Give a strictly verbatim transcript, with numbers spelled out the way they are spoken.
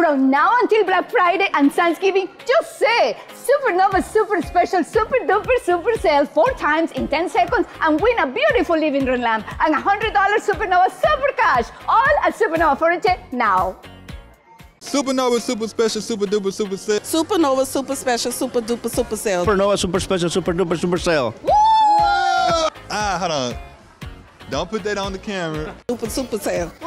From now until Black Friday and Thanksgiving, just say SuperNova's super special super duper super sale four times in ten seconds and win a beautiful living room lamp and a one hundred dollar SuperNova super cash, all at SuperNova Furniture now. SuperNova super special super duper super sale. SuperNova super special super duper super sale. SuperNova super special super duper super sale. Woo! Ah, hold on. Don't put that on the camera. Super super sale.